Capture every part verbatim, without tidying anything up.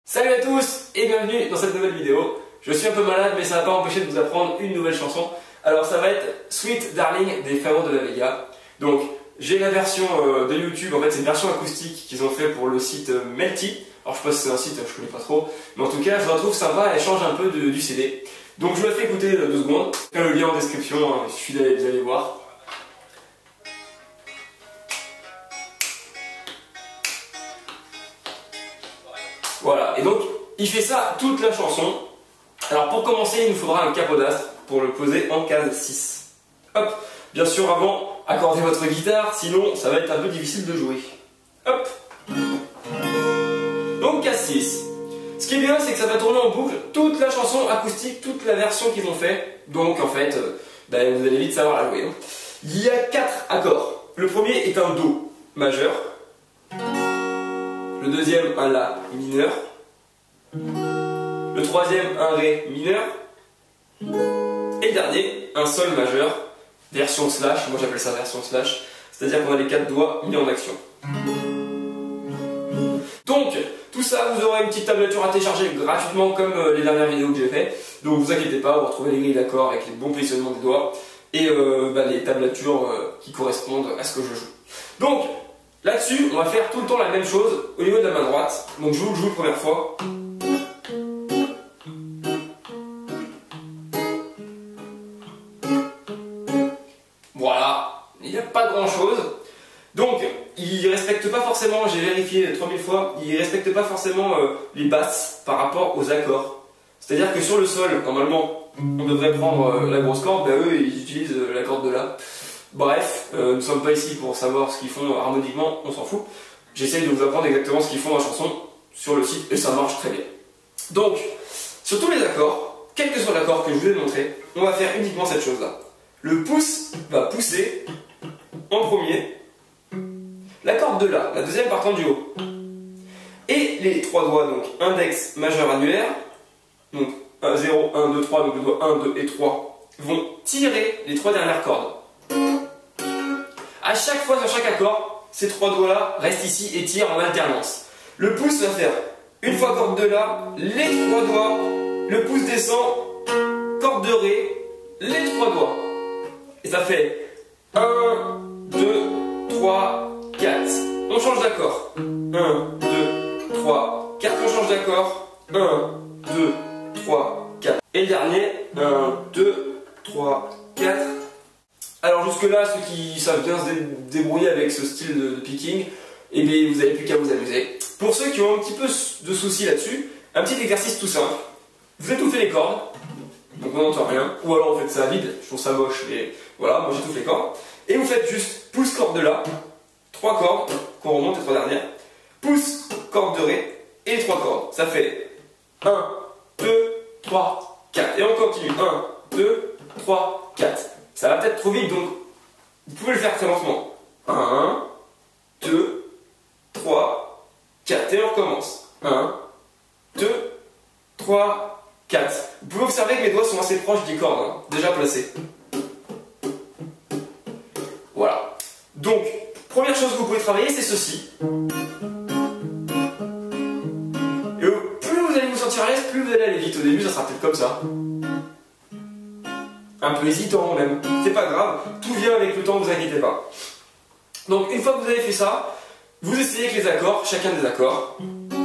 Salut à tous et bienvenue dans cette nouvelle vidéo. Je suis un peu malade mais ça va pas empêcher de vous apprendre une nouvelle chanson. Alors ça va être Sweet Darling des Frères de la Vega. Donc j'ai la version euh, de YouTube, en fait c'est une version acoustique qu'ils ont fait pour le site euh, Melty. Alors je sais pas si c'est un site, je connais pas trop. Mais en tout cas je la trouve sympa, elle change un peu de, du C D. Donc je vous la fais écouter euh, deux secondes. Il y a le lien en description, hein, il suffit d'aller aller voir. Voilà, et donc il fait ça toute la chanson. Alors pour commencer, il nous faudra un capodastre pour le poser en case six. Hop, bien sûr avant, accordez votre guitare, sinon ça va être un peu difficile de jouer. Hop. Donc case six. Ce qui est bien, c'est que ça va tourner en boucle toute la chanson acoustique, toute la version qu'ils ont fait. Donc en fait, euh, ben, vous allez vite savoir la jouer. Hein. Il y a quatre accords. Le premier est un Do majeur. Le deuxième, un La mineur. Le troisième, un Ré mineur. Et le dernier, un Sol majeur, version slash. Moi j'appelle ça version slash. C'est-à-dire qu'on a les quatre doigts mis en action. Donc, tout ça, vous aurez une petite tablature à télécharger gratuitement comme les dernières vidéos que j'ai fait. Donc vous inquiétez pas, vous retrouvez les grilles d'accords avec les bons positionnements des doigts. Et euh, bah, les tablatures euh, qui correspondent à ce que je joue. Donc, là-dessus, on va faire tout le temps la même chose au niveau de la main droite. Donc je vous le joue la première fois. Voilà, il n'y a pas grand-chose. Donc, il ne respecte pas forcément, j'ai vérifié trois mille fois, il ne respecte pas forcément euh, les basses par rapport aux accords. C'est-à-dire que sur le sol, normalement, on devrait prendre euh, la grosse corde, ben eux, ils utilisent euh, la corde de La. Bref, euh, nous ne sommes pas ici pour savoir ce qu'ils font harmoniquement, on s'en fout. J'essaye de vous apprendre exactement ce qu'ils font dans la chanson sur le site et ça marche très bien. Donc, sur tous les accords, quel que soit l'accord que je vous ai montré, on va faire uniquement cette chose-là. Le pouce va pousser en premier la corde de La, la deuxième partant du haut. Et les trois doigts, donc index, majeur, annulaire, donc un, zéro, un, deux, trois, donc le doigt un, deux et trois, vont tirer les trois dernières cordes. À chaque fois sur chaque accord, ces trois doigts-là restent ici et tirent en alternance. Le pouce va faire une fois corde de La, les trois doigts, le pouce descend, corde de Ré, les trois doigts. Et ça fait un, deux, trois, quatre. On change d'accord. un, deux, trois, quatre. On change d'accord. un, deux, trois, quatre. Et le dernier, un, deux, trois, quatre. Alors jusque là, ceux qui savent bien se débrouiller avec ce style de, de picking, eh bien vous n'avez plus qu'à vous amuser. Pour ceux qui ont un petit peu de soucis là-dessus, un petit exercice tout simple. Vous étouffez les cordes, donc on n'entend rien, ou alors vous faites ça à vide, je trouve ça moche, mais voilà, moi j'étouffe les cordes. Et vous faites juste pouce corde de La, trois cordes, qu'on remonte les trois dernières, pouce corde de Ré, et les trois cordes. Ça fait un, deux, trois, quatre. Et on continue, un, deux, trois, quatre. Ça va peut-être trop vite, donc vous pouvez le faire très lentement. un, deux, trois, quatre. Et on recommence. un, deux, trois, quatre. Vous pouvez observer que mes doigts sont assez proches des cordes, hein, déjà placés. Voilà. Donc, première chose que vous pouvez travailler, c'est ceci. Et plus vous allez vous sentir à l'aise, plus vous allez aller vite. Au début, ça sera peut-être comme ça. Un peu hésitant même, c'est pas grave, tout vient avec le temps, vous inquiétez pas. Donc une fois que vous avez fait ça, vous essayez avec les accords, chacun des accords.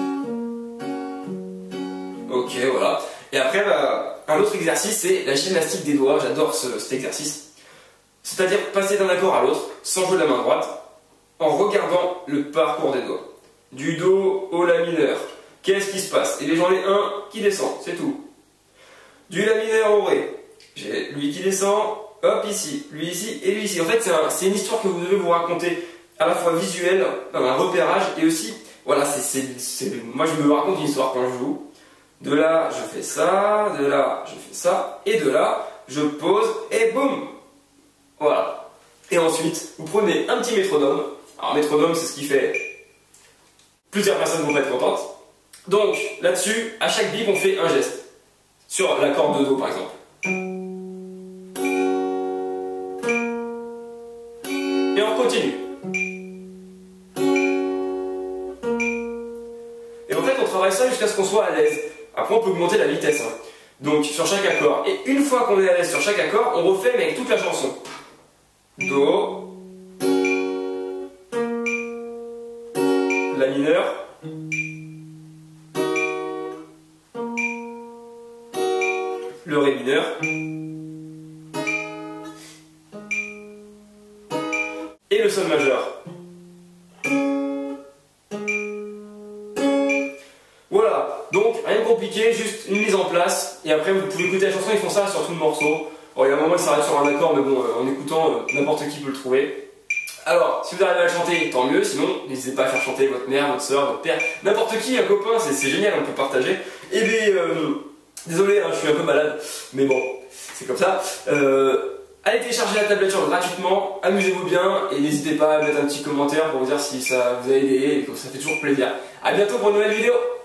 Ok, voilà. Et après, bah, un autre exercice, c'est la gymnastique des doigts, j'adore ce, cet exercice. C'est-à-dire passer d'un accord à l'autre, sans jouer de la main droite, en regardant le parcours des doigts. Du Do au La mineur, qu'est-ce qui se passe? Et les j'en ai un qui descend, c'est tout. Du La mineur au Ré. J'ai lui qui descend, hop ici, lui ici et lui ici. En fait, c'est un, une histoire que vous devez vous raconter à la fois visuelle, un repérage et aussi, voilà, c'est, moi je me raconte une histoire quand je joue. De là, je fais ça, de là, je fais ça, et de là, je pose et boum. Voilà. Et ensuite, vous prenez un petit métronome. Alors, métronome, c'est ce qui fait plusieurs personnes vont pas être contentes. Donc, là-dessus, à chaque bip, on fait un geste. Sur la corde de Do, par exemple. Et on continue. Et en fait, on travaille travaille ça jusqu'à ce qu'on soit à l'aise. Après, on peut augmenter la vitesse. Hein. Donc, sur chaque accord. Et une fois qu'on est à l'aise sur chaque accord, on refait, mais avec toute la chanson. Do. La mineur. Le ré mineur. Et le sol majeur. Voilà, donc rien de compliqué, juste une mise en place, et après vous pouvez écouter la chanson, ils font ça sur tout le morceau. Bon, il y a un moment ils s'arrêtent sur un accord, mais bon, euh, en écoutant, euh, n'importe qui peut le trouver. Alors, si vous arrivez à le chanter, tant mieux, sinon n'hésitez pas à faire chanter votre mère, votre soeur, votre père, n'importe qui, un copain, c'est génial, on peut partager. Et bien, euh, désolé, hein, je suis un peu malade, mais bon, c'est comme ça. Euh, Allez télécharger la tablature gratuitement, amusez-vous bien et n'hésitez pas à mettre un petit commentaire pour vous dire si ça vous a aidé et que ça fait toujours plaisir. A bientôt pour une nouvelle vidéo.